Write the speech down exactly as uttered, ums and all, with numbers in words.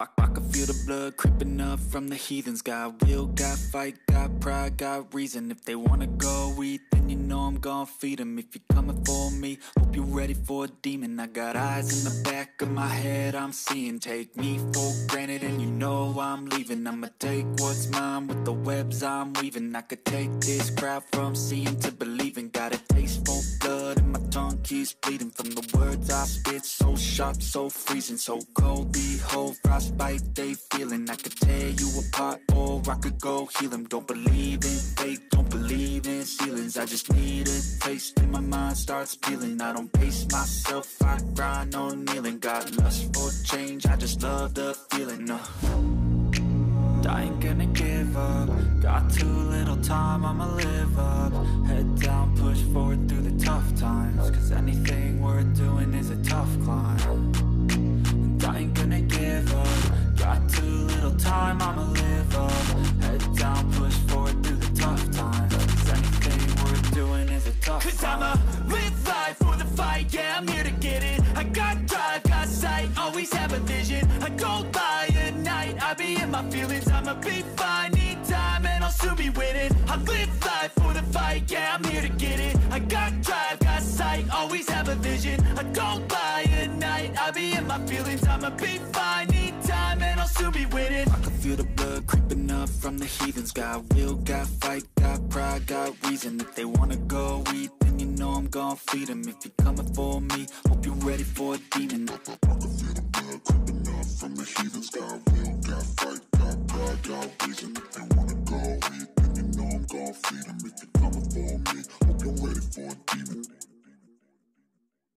I, I can feel the blood creeping up from the heathens. Got will, got fight, got pride, got reason. If they wanna go eat, then you know I'm gon' feed them. If you're coming for me, hope you're ready for a demon. I got eyes in the back of my head, I'm seeing. Take me for granted and you know I'm leaving. I'ma take what's mine with the webs I'm weaving. I could take this crowd from seeing to believing. Got a taste for blood and my tongue keeps bleeding from the words I spit. So sharp, so freezing, so cold. Behold, frostbite they feeling. I could tear you apart or I could go heal them. Don't believe in fate, don't believe in ceilings. I just need a taste and my mind starts peeling. I don't pace myself, I grind on kneeling. Got lust for change, I just love the feeling. uh. I ain't gonna give up. Got too little time, I'ma live up. Head down, push forward through the tough times. Cause anything worth doing is a tough climb. And I ain't gonna give up. Got too little time, I'ma live up. Head down, push forward through the tough times. Cause anything worth doing is a tough climb. Cause I'ma live life for the fight, yeah, I'm here to get it. I got drive, got sight, always have a vision. I don't lie at night, I be in my feelings. I'ma be fine, need time and I'll soon be winning. I live life for the fight, yeah, I'm here to get it. I got drive, got sight, always have a vision. I don't lie at night, I be in my feelings. I'ma be fine, need time and I'll soon be winning. I can feel the blood creeping up from the heathens. Got will, got fight, got pride, got reason. If they wanna go eat, then you know I'm gon' feed them. If you're coming for me, hope you're ready for a demon. I can feel the blood creeping up from the heathens. Got will, got fight, got pride, got reason. If they wanna go eat, then you know I'm gon' feed them. If you're coming for me, hope you're ready for a demon.